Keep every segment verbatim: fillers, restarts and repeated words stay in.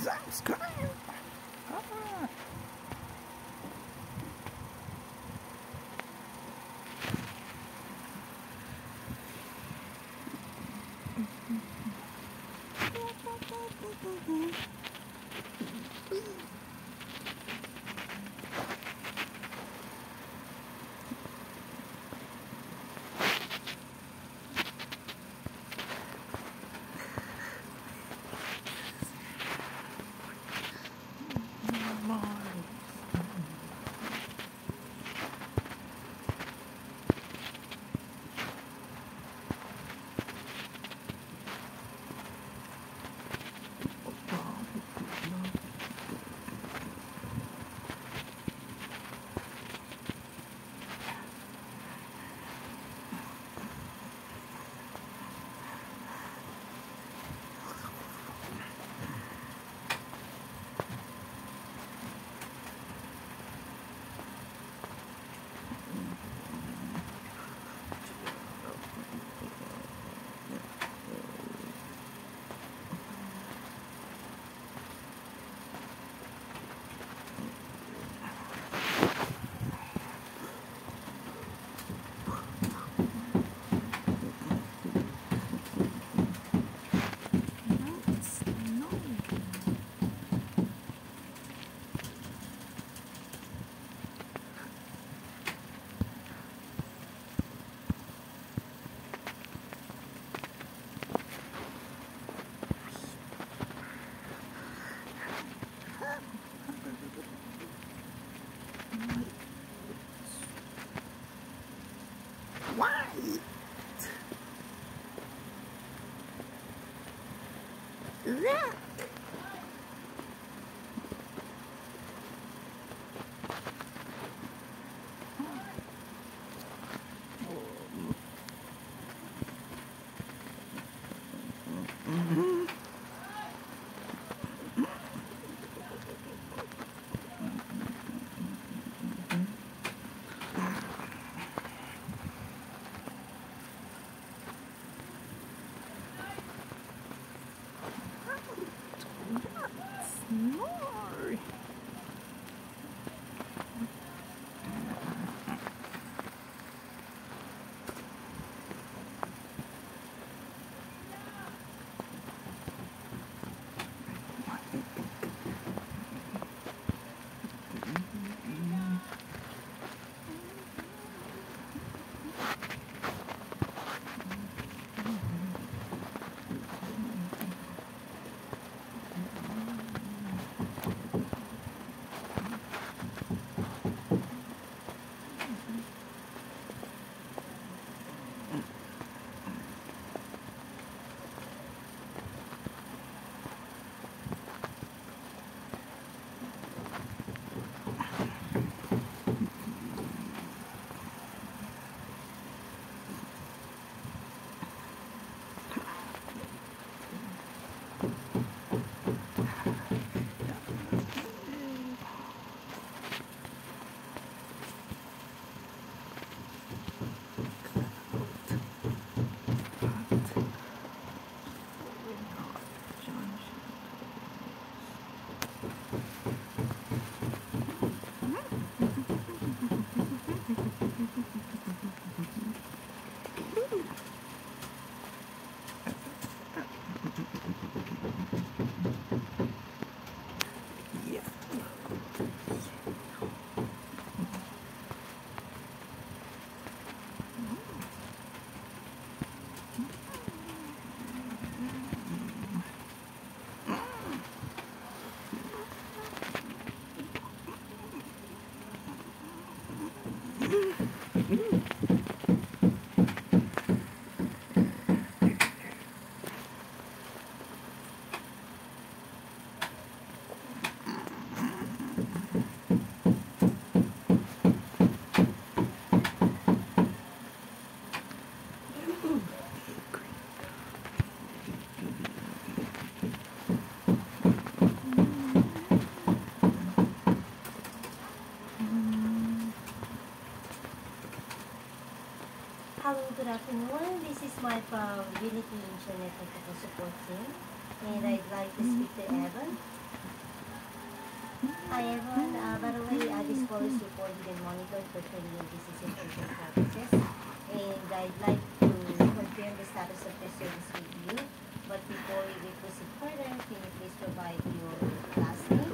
ice cream. Ah. White. Look. Mm-hmm. More. Hello, good afternoon. This is my from Unity Internet Technical Support Team, and I'd like to speak to Evan. Hi everyone, uh, by the way, uh, this call is recorded and monitored for training and business information purposes. And I'd like to confirm the status of the service with you. But before we proceed further, can you please provide your last name?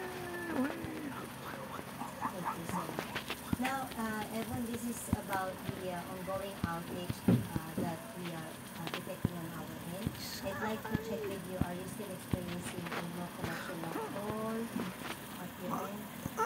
Thank you so much. Now, uh, everyone, this is about the uh, ongoing outage uh, that we are uh, detecting on our end. I'd like to check with you, are you still experiencing a no connection at all at your end?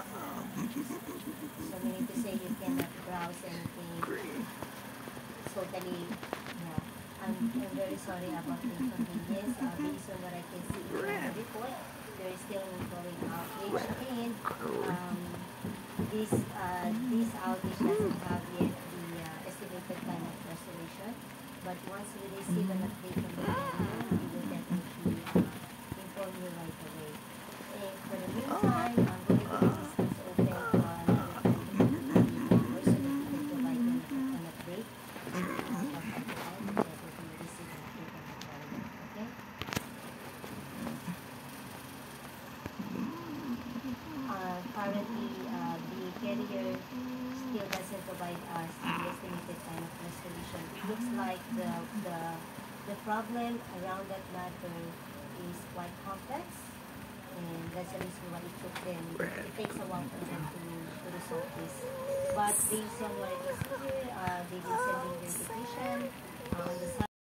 So meaning to say you cannot browse anything. Totally, yeah. I'm, I'm very sorry about the inconvenience. Uh, based on what I can see in the report, there is still an ongoing outage, and um, this uh, this outage doesn't have yet the uh, estimated time of restoration. But once we receive an update from the carrier, we will definitely uh, inform you right away. And for the meantime, I'm going to keep the systems open for another twenty hours so that we can provide you an update uh, from time to time whenever we receive an update from the carrier. Okay? Uh, currently, uh, the carrier still doesn't provide us the estimated time of restoration. It looks like the, the, the problem around that matter is quite complex, and that's the reason why it took them, it takes a while for them to, to resolve this. But based on what it is here, uh, they will send in their petition on the